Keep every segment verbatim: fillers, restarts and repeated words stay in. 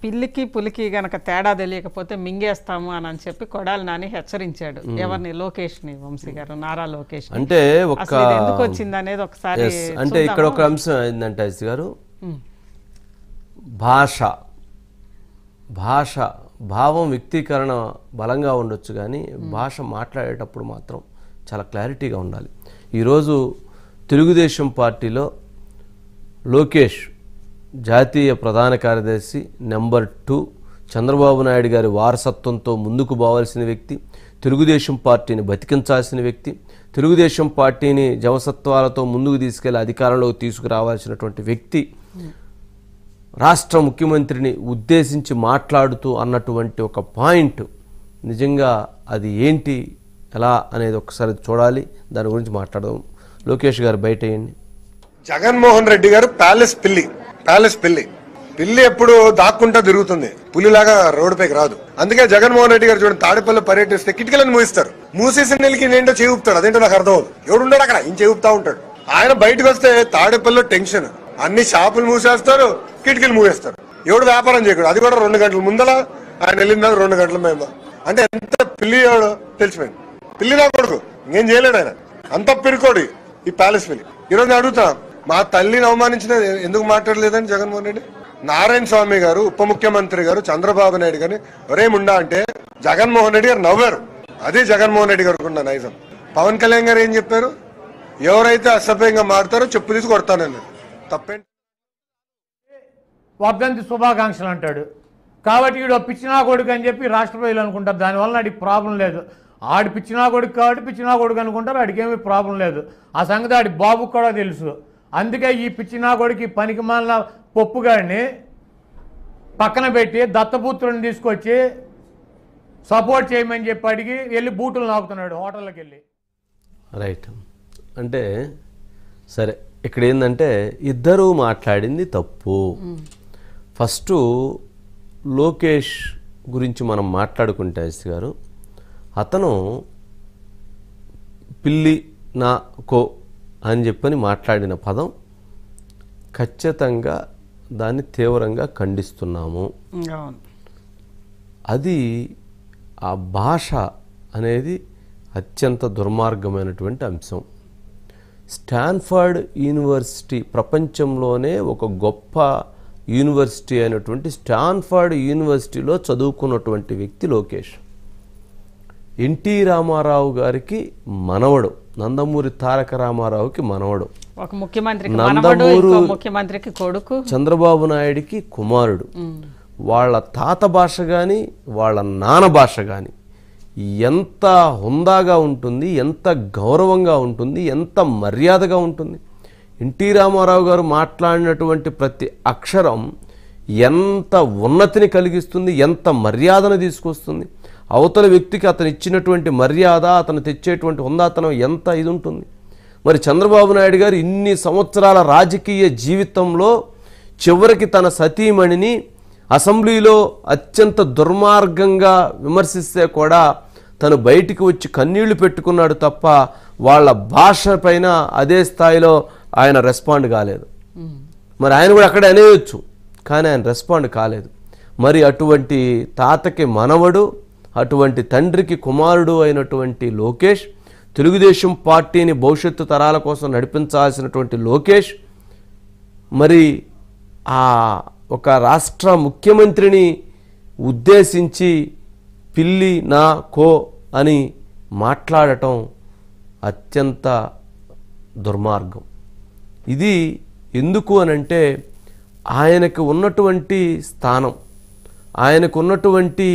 పిల్లికి పులికి గనక తేడా తెలియకపోతే మింగేస్తాము అని అని చెప్పి కొడాలి నాని హెచ్చరించాడు ఎవరిని లోకేష్ ని వంశీ గారు నారా లోకేష్ అంటే ఒక ఎందుకు వచ్చింది అనేది ఒకసారి అంటే ఇక్కడ ఒక అంశం ఏంటంటే అజిత్ గారు భాష భాష భావం వ్యక్తీకరణ బలంగా ఉండొచ్చు కానీ భాష మాట్లాడేటప్పుడు మాత్రం చాలా క్లారిటీగా ఉండాలి. ఈరోజు తెలుగుదేశం పార్టీలో లోకేష్ జాతీయ ప్రధాన కార్యదర్శి నెంబర్ టూ, చంద్రబాబు నాయుడు గారి వారసత్వంతో ముందుకు పోవాల్సిన వ్యక్తి, తెలుగుదేశం పార్టీని బతికించాల్సిన వ్యక్తి, తెలుగుదేశం పార్టీని జవసత్వాలతో ముందుకు తీసుకెళ్లి అధికారంలోకి తీసుకురావాల్సినటువంటి వ్యక్తి రాష్ట్ర ముఖ్యమంత్రిని ఉద్దేశించి మాట్లాడుతూ అన్నటువంటి ఒక పాయింట్ నిజంగా అది ఏంటి ఎలా అనేది ఒకసారి చూడాలి, దాని గురించి మాట్లాడదాం. లోకేష్ గారు బయట వేయండి. జగన్మోహన్ రెడ్డి గారు ప్యాలెస్ పిల్లి ప్యాలెస్ పిల్లి పిల్లి ఎప్పుడు దాక్కుంటా తిరుగుతుంది, పులిలాగా రోడ్డుపైకి రాదు. అందుకే జగన్మోహన్ రెడ్డి గారు చూడండి తాడేపల్లి పర్యటిస్తే కిటికలను మూయిస్తారు, మూసేసిన నెలకి ఏంటో చేవుపుతాడు, అదేంటో నాకు అర్థం అవుతుంది. ఎవడున్నాడు అక్కడ ఈయన చేవుపుతా ఉంటాడు. ఆయన బయటకు వస్తే తాడేపల్లిలో టెన్షన్, అన్ని షాపులు మూసేస్తారు, కిటికీలు మూసేస్తారు. ఎవడు వ్యాపారం చేయకూడదు, అది కూడా రెండు గంటల ముందల ఆయన వెళ్ళిన రెండు గంటల మేము అంటే ఎంత పిల్లి ఎవడు తెలిసిపోయింది. పిల్లి నా కొడుకు ఇంకేం చేయలేడు ఆయన, అంత పిరుకోడు ఈ ప్యాలెస్ పిల్లి. ఈరోజు నేను అడుగుతా, మా తల్లిని అవమానించిన ఎందుకు మాట్లాడలేదని జగన్మోహన్ రెడ్డి? నారాయణ స్వామి గారు, ఉప ముఖ్యమంత్రి గారు, చంద్రబాబు నాయుడు గారిని ఒరేముండా అంటే జగన్మోహన్ రెడ్డి గారు నవ్వారు. అదే జగన్మోహన్ రెడ్డి గారికి ఉన్న నైజం. పవన్ కళ్యాణ్ గారు ఏం చెప్పారు? ఎవరైతే అసభ్యంగా మారుతారో చెప్పు తీసి కొడతానన్నారు. తప్పేంటి? వర్ధంతి శుభాకాంక్షలు అంటాడు కాబట్టి వీడు పిచ్చినా కొడుకు అని చెప్పి రాష్ట్ర ప్రజలు అనుకుంటారు. దానివల్ల ఆడికి ప్రాబ్లం లేదు. ఆడి పిచ్చినా కొడుకు కాబట్టి పిచ్చినా కొడుకు అనుకుంటారు, ఆడికేమీ ప్రాబ్లం లేదు. ఆ సంగతి ఆడి బాబుకు కూడా తెలుసు. అందుకే ఈ పిచ్చినా కొడుకు పనికి మాలిన పప్పుగాడిని పక్కన పెట్టి దత్తపుత్రుని తీసుకొచ్చి సపోర్ట్ చేయమని చెప్పి అడిగి వెళ్ళి బూటులు నాకుతున్నాడు హోటల్లోకి వెళ్ళి. రైట్. అంటే సరే, ఇక్కడ ఏంటంటే ఇద్దరూ మాట్లాడింది తప్పు. ఫస్ట్ లోకేష్ గురించి మనం మాట్లాడుకుంటే ఎస్ గారు, అతను పిల్లి నా కో అని చెప్పని మాట్లాడిన పదం ఖచ్చితంగా దాన్ని తీవ్రంగా ఖండిస్తున్నాము. అది ఆ భాష అనేది అత్యంత దుర్మార్గమైనటువంటి అంశం. స్టాన్ఫర్డ్ యూనివర్సిటీ ప్రపంచంలోనే ఒక గొప్ప యూనివర్సిటీ అయినటువంటి స్టాన్ఫర్డ్ యూనివర్సిటీలో చదువుకున్నటువంటి వ్యక్తి లోకేష్. ఎన్టీ రామారావు గారికి మనవడు, నందమూరి తారక రామారావుకి మనవడు, ఒక ముఖ్యమంత్రికి నందమూరి ముఖ్యమంత్రికి కొడుకు, చంద్రబాబు నాయుడికి కుమారుడు. వాళ్ళ తాత భాష కానీ వాళ్ళ నాన్న భాష కానీ ఎంత హుందాగా ఉంటుంది, ఎంత గౌరవంగా ఉంటుంది, ఎంత మర్యాదగా ఉంటుంది. ఎన్టీ రామారావు గారు మాట్లాడినటువంటి ప్రతి అక్షరం ఎంత ఉన్నతిని కలిగిస్తుంది, ఎంత మర్యాదను తీసుకొస్తుంది. అవతల వ్యక్తికి అతను ఇచ్చినటువంటి మర్యాద, అతను తెచ్చేటువంటి హుందాతనం ఎంత ఇది ఉంటుంది. మరి చంద్రబాబు నాయుడు గారు ఇన్ని సంవత్సరాల రాజకీయ జీవితంలో చివరికి తన సతీమణిని అసెంబ్లీలో అత్యంత దుర్మార్గంగా విమర్శిస్తే కూడా తను బయటికి వచ్చి కన్నీళ్లు పెట్టుకున్నాడు తప్ప వాళ్ళ భాష పైన అదే స్థాయిలో ఆయన రెస్పాండ్ కాలేదు. మరి ఆయన కూడా అక్కడే అనేయచ్చు, కానీ ఆయన రెస్పాండ్ కాలేదు. మరి అటువంటి తాతకి మనవడు, అటువంటి తండ్రికి కుమారుడు అయినటువంటి లోకేష్, తెలుగుదేశం పార్టీని భవిష్యత్తు తరాల కోసం నడిపించాల్సినటువంటి లోకేష్, మరి ఆ ఒక రాష్ట్ర ముఖ్యమంత్రిని ఉద్దేశించి పిల్లి నా కో అని మాట్లాడటం అత్యంత దుర్మార్గం. ఇది ఎందుకు అనంటే ఆయనకు ఉన్నటువంటి స్థానం, ఆయనకు ఉన్నటువంటి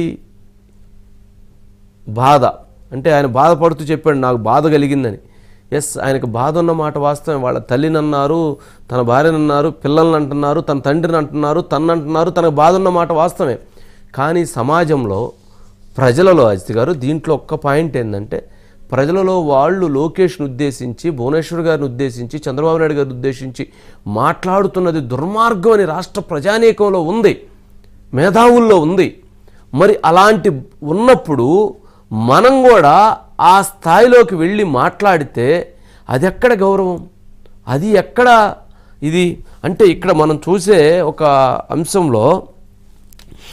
బాధ. అంటే ఆయన బాధపడుతూ చెప్పాడు నాకు బాధ కలిగిందని. ఎస్, ఆయనకు బాధ ఉన్న మాట వాస్తవం. వాళ్ళ తల్లిని అన్నారు, తన భార్యను అన్నారు, పిల్లల్ని అంటున్నారు, తన తండ్రిని అంటున్నారు, తన్ను అంటున్నారు, తనకు బాధ ఉన్న మాట వాస్తవమే. కానీ సమాజంలో ప్రజలలో అజిత్ గారు దీంట్లో ఒక్క పాయింట్ ఏంటంటే, ప్రజలలో వాళ్ళు లోకేష్ను ఉద్దేశించి, భువనేశ్వర్ గారిని ఉద్దేశించి, చంద్రబాబు నాయుడు గారిని ఉద్దేశించి మాట్లాడుతున్నది దుర్మార్గం అని రాష్ట్ర ప్రజానీకంలో ఉంది, మేధావుల్లో ఉంది. మరి అలాంటి ఉన్నప్పుడు మనం కూడా ఆ స్థాయిలోకి వెళ్ళి మాట్లాడితే అది ఎక్కడ గౌరవం, అది ఎక్కడ ఇది? అంటే ఇక్కడ మనం చూసే ఒక అంశంలో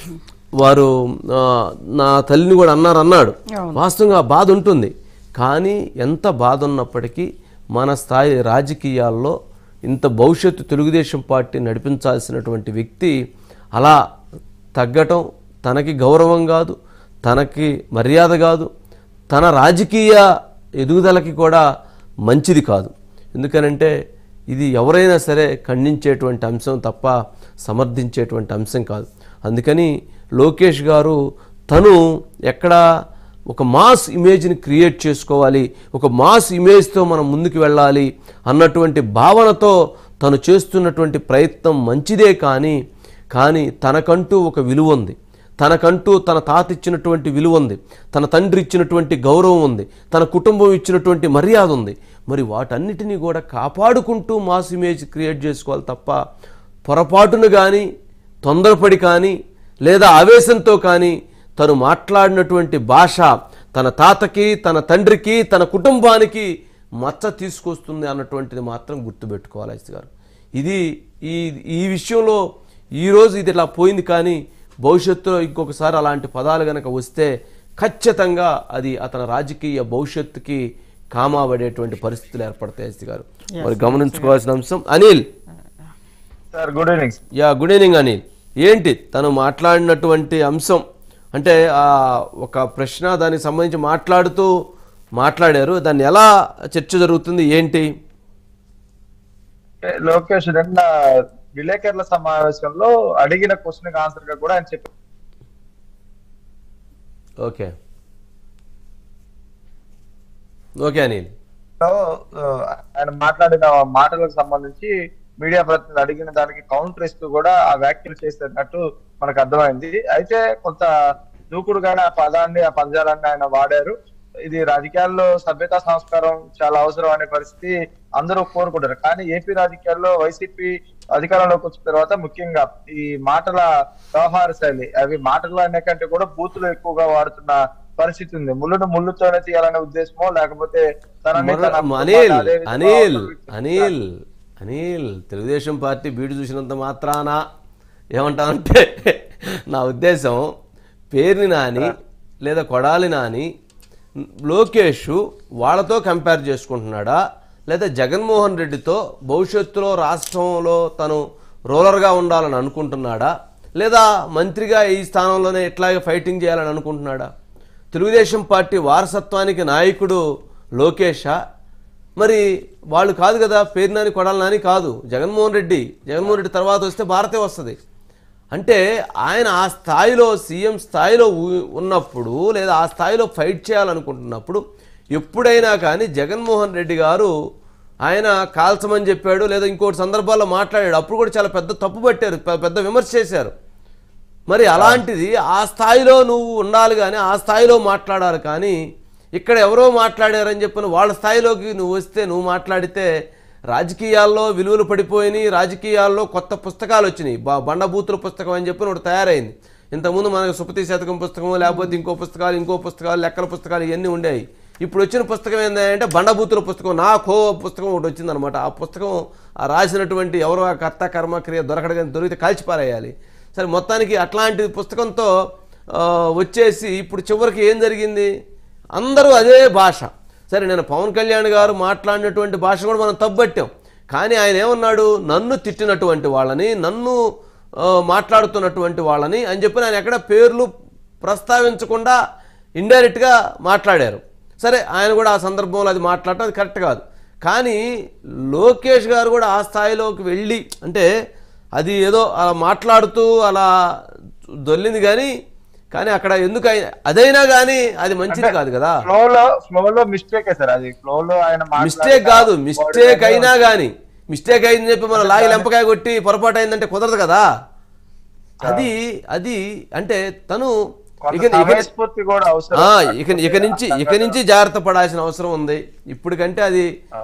వారు ఆ, నా తల్లిని కూడా అన్నారు అన్నాడు వాస్తవంగా ఆ బాధ ఉంటుంది. కానీ ఎంత బాధ ఉన్నప్పటికీ మన స్థాయి రాజకీయాల్లో ఇంత భవిష్యత్తు తెలుగుదేశం పార్టీ నడిపించాల్సినటువంటి వ్యక్తి అలా తగ్గటం తనకి గౌరవం కాదు, తనకి మర్యాద కాదు, తన రాజకీయ ఎదుగుదలకి కూడా మంచిది కాదు. ఎందుకనంటే ఇది ఎవరైనా సరే ఖండించేటువంటి అంశం తప్ప సమర్థించేటువంటి అంశం కాదు. అందుకని లోకేష్ గారు తను ఎక్కడ ఒక మాస్ ఇమేజ్ని క్రియేట్ చేసుకోవాలి, ఒక మాస్ ఇమేజ్తో మనం ముందుకు వెళ్ళాలి అన్నటువంటి భావనతో తను చేస్తున్నటువంటి ప్రయత్నం మంచిదే. కానీ కానీ తనకంటూ ఒక విలువ ఉంది, తనకంటూ తన తాత ఇచ్చినటువంటి విలువ ఉంది, తన తండ్రి ఇచ్చినటువంటి గౌరవం ఉంది, తన కుటుంబం ఇచ్చినటువంటి మర్యాద ఉంది. మరి వాటన్నిటినీ కూడా కాపాడుకుంటూ మాస్ ఇమేజ్ క్రియేట్ చేసుకోవాలి తప్ప పొరపాటును కానీ తొందరపడి కానీ లేదా ఆవేశంతో కానీ తను మాట్లాడినటువంటి భాష తన తాతకి తన తండ్రికి తన కుటుంబానికి మచ్చ తీసుకొస్తుంది అన్నటువంటిది మాత్రం గుర్తుపెట్టుకోవాలి ఐస్ గారు. ఇది ఈ ఈ విషయంలో ఈరోజు ఇది ఇలా పోయింది, కానీ భవిష్యత్తులో ఇంకొకసారి అలాంటి పదాలు కనుక వస్తే ఖచ్చితంగా అది అతని రాజకీయ భవిష్యత్తుకి కామాబడేటువంటి పరిస్థితులు ఏర్పడతాయి ఐస్ గారు. మరి గమనించుకోవాల్సిన అంశం. Anil sir good evening. Yeah good evening Anil. ఏంటి తను మాట్లాడినటువంటి అంశం అంటే ఒక ప్రశ్న దానికి సంబంధించి మాట్లాడుతూ మాట్లాడారు, దాన్ని ఎలా చర్చ జరుగుతుంది ఏంటి? లోకేష్ నిన్న విలేకరుల సమావేశంలో అడిగిన క్వశ్చన్ ఆన్సర్ గా కూడా ఆయన చెప్పారు. Okay okay Anil. ఆయన మాట్లాడిన మాటలకు సంబంధించి మీడియా ప్రతినిధులు అడిగిన దానికి కౌంటర్ ఇస్తూ కూడా ఆ వ్యాఖ్యలు చేస్తున్నట్టు మనకు అర్థమైంది. అయితే కొంత దూకుడుగానే ఆ పదాన్ని ఆ పదజాలాన్ని ఆయన వాడారు. ఇది రాజకీయాల్లో సభ్యతా సంస్కారం చాలా అవసరం అనే పరిస్థితి అందరూ కోరుకుంటారు. కానీ ఏపీ రాజకీయాల్లో వైసీపీ అధికారంలోకి వచ్చిన తర్వాత ముఖ్యంగా ఈ మాటల వ్యవహార శైలి, అవి మాటలు అనే కంటే కూడా బూతులు ఎక్కువగా వాడుతున్న పరిస్థితి ఉంది. ముళ్ళును ముళ్ళుతోనే తీయాలనే ఉద్దేశమో లేకపోతే అనిల్ అనిల్ అనిల్ అనిల్ తెలుగుదేశం పార్టీ బీడు చూసినంత మాత్రాన ఏమంటానంటే నా ఉద్దేశం పేరుని నాని లేదా కొడాలి నాని లోకేష్ వాళ్ళతో కంపేర్ చేసుకుంటున్నాడా, లేదా జగన్మోహన్ రెడ్డితో భవిష్యత్తులో రాష్ట్రంలో తను రూలర్గా ఉండాలని అనుకుంటున్నాడా, లేదా మంత్రిగా ఈ స్థానంలోనే ఇట్లాగే ఫైటింగ్ చేయాలని అనుకుంటున్నాడా? తెలుగుదేశం పార్టీ వారసత్వానికి నాయకుడు లోకేషా? మరి వాళ్ళు కాదు కదా, పేరు నాని కొడాలి నాని కాదు, జగన్మోహన్ రెడ్డి. జగన్మోహన్ రెడ్డి తర్వాత వస్తే భారతే వస్తుంది. అంటే ఆయన ఆ స్థాయిలో సీఎం స్థాయిలో ఉన్నప్పుడు లేదా ఆ స్థాయిలో ఫైట్ చేయాలనుకుంటున్నప్పుడు ఎప్పుడైనా కానీ జగన్మోహన్ రెడ్డి గారు ఆయన కాల్చమని చెప్పాడు లేదా ఇంకోటి సందర్భాల్లో మాట్లాడాడు, అప్పుడు కూడా చాలా పెద్ద తప్పు పట్టారు, పెద్ద విమర్శ చేశారు. మరి అలాంటిది ఆ స్థాయిలో నువ్వు ఉండాలి కానీ ఆ స్థాయిలో మాట్లాడాలి. కానీ ఇక్కడ ఎవరో మాట్లాడారని చెప్పిన వాళ్ళ స్థాయిలోకి నువ్వు వస్తే నువ్వు మాట్లాడితే రాజకీయాల్లో విలువలు పడిపోయినాయి, రాజకీయాల్లో కొత్త పుస్తకాలు వచ్చినాయి. బా బండబూతుల పుస్తకం అని చెప్పి ఒకటి తయారైంది. ఇంతకుముందు మనకు సుపతి శతకం పుస్తకం లేకపోతే ఇంకో పుస్తకాలు ఇంకో పుస్తకాలు లెక్కల పుస్తకాలు ఇవన్నీ ఉండేవి. ఇప్పుడు వచ్చిన పుస్తకం ఏంటంటే బండబూతుల పుస్తకం, నా కో పుస్తకం ఒకటి వచ్చిందనమాట. ఆ పుస్తకం ఆ రాసినటువంటి ఎవరో ఆ కర్త కర్మ క్రియ దొరకడం దొరికితే కాల్చిపారేయాలి. సరే మొత్తానికి అట్లాంటి పుస్తకంతో వచ్చేసి ఇప్పుడు చివరికి ఏం జరిగింది, అందరూ అదే భాష. సరే నేను పవన్ కళ్యాణ్ గారు మాట్లాడినటువంటి భాష కూడా మనం తప్పట్టాం. కానీ ఆయన ఏమన్నాడు, నన్ను తిట్టినటువంటి వాళ్ళని, నన్ను మాట్లాడుతున్నటువంటి వాళ్ళని అని చెప్పి ఆయన ఎక్కడ పేర్లు ప్రస్తావించకుండా ఇండైరెక్ట్గా మాట్లాడారు. సరే ఆయన కూడా ఆ సందర్భంలో అది మాట్లాడటం అది కరెక్ట్ కాదు. కానీ లోకేష్ గారు కూడా ఆ స్థాయిలోకి వెళ్ళి అంటే అది ఏదో అలా మాట్లాడుతూ అలా దొల్లింది. కానీ కానీ అక్కడ ఎందుకు అదైనా కానీ అది మంచిది కాదు కదా. మిస్టేక్ మిస్టేక్ కాదు, మిస్టేక్ అయినా కానీ మిస్టేక్ అయిందని చెప్పి మన లాగి లెంపకాయ కొట్టి పొరపాటు అయిందంటే కుదరదు కదా. అది అది అంటే తను ఇక ఇక ఇక నుంచి ఇక నుంచి జాగ్రత్త పడాల్సిన అవసరం ఉంది. ఇప్పటికంటే అది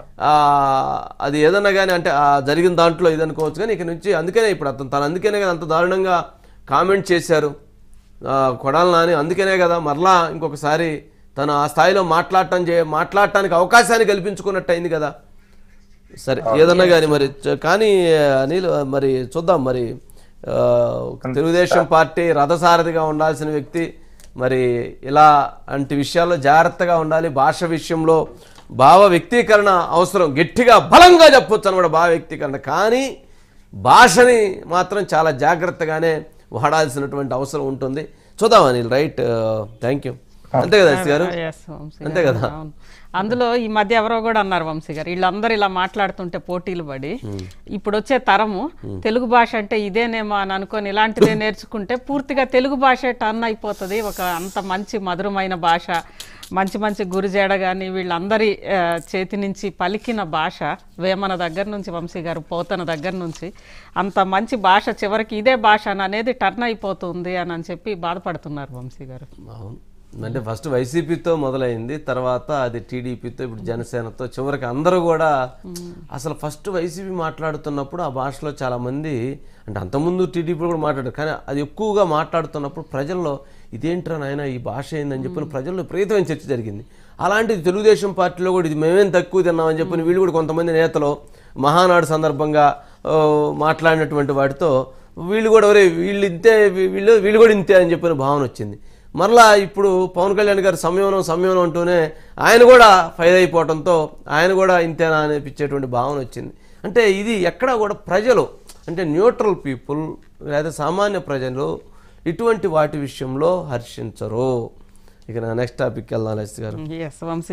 అది ఏదన్నా కానీ అంటే జరిగిన దాంట్లో ఇది అనుకోవచ్చు. కానీ ఇక నుంచి అందుకనే ఇప్పుడు అతను తను అందుకనే కదా అంత దారుణంగా కామెంట్ చేశారు కొడాలి నాని. అందుకనే కదా మరలా ఇంకొకసారి తను ఆ స్థాయిలో మాట్లాడటం చే మాట్లాడటానికి అవకాశాన్ని కల్పించుకున్నట్టు అయింది కదా. సరే ఏదన్నా కానీ మరి కానీ అనిల్ మరి చూద్దాం మరి ఆ, తెలుగుదేశం పార్టీ రథసారథిగా ఉండాల్సిన వ్యక్తి మరి ఇలా అంటి విషయాల్లో జాగ్రత్తగా ఉండాలి. భాష విషయంలో భావ వ్యక్తీకరణ అవసరం, గట్టిగా బలంగా చెప్పొచ్చు అనమాట భావ వ్యక్తీకరణ. కానీ భాషని మాత్రం చాలా జాగ్రత్తగానే వాడాల్సినటువంటి అవసరం ఉంటుంది. చూద్దాం అనిల్, రైట్, థ్యాంక్ యూ. అంతే కదా ఎస్ గారు, Yes, వంశీ గారు. అంతే కదా. అవును. అందులో ఈ మధ్య ఎవరో కూడా అన్నారు వంశీ గారు, వీళ్ళందరూ ఇలా మాట్లాడుతుంటే పోటీలు పడి ఇప్పుడు వచ్చే తరము తెలుగు భాష అంటే ఇదేనేమో అని అనుకొని ఇలాంటిదే నేర్చుకుంటే పూర్తిగా తెలుగు భాష టర్న్ అయిపోతుంది. ఒక అంత మంచి మధురమైన భాష, మంచి మంచి గురుజేడ కానీ వీళ్ళందరి ఆ, చేతి నుంచి పలికిన భాష, వేమన దగ్గర నుంచి వంశీ గారు పోతన దగ్గర నుంచి అంత మంచి భాష చివరికి ఇదే భాష అని అనేది టర్న్ అయిపోతుంది అని అని చెప్పి బాధపడుతున్నారు వంశీ గారు. అవును, అంటే ఫస్ట్ వైసీపీతో మొదలైంది, తర్వాత అది టీడీపీతో, ఇప్పుడు జనసేనతో, చివరికి అందరూ కూడా అసలు ఫస్ట్ వైసీపీ మాట్లాడుతున్నప్పుడు ఆ భాషలో చాలామంది, అంటే అంతకుముందు టీడీపీ కూడా మాట్లాడారు, కానీ అది ఎక్కువగా మాట్లాడుతున్నప్పుడు ప్రజల్లో ఇదేంట్రా నాయన ఈ భాష ఏందని చెప్పిన ప్రజల్లో విపరీతమైన చర్చ జరిగింది. అలాంటిది తెలుగుదేశం పార్టీలో కూడా ఇది మేమేం తక్కువ తిన్నామని చెప్పిన వీళ్ళు కూడా కొంతమంది నేతలు మహానాడు సందర్భంగా మాట్లాడినటువంటి వాటితో వీళ్ళు కూడా ఒరే వీళ్ళు ఇంతే, వీళ్ళు వీళ్ళు కూడా ఇంతే అని చెప్పిన భావన వచ్చింది. మరలా ఇప్పుడు పవన్ కళ్యాణ్ గారు సంయమనం సంయమనం అంటూనే ఆయన కూడా ఫైర్ అయిపోవడంతో ఆయన కూడా ఇంతేనా అనిపించేటువంటి భావన వచ్చింది. అంటే ఇది ఎక్కడా కూడా ప్రజలు, అంటే న్యూట్రల్ పీపుల్ లేదా సామాన్య ప్రజలు ఇటువంటి వాటి విషయంలో హర్షించరు. ఇక నెక్స్ట్ టాపిక్ వెళ్దాం లలిత్ గారు. ఎస్ వంశీ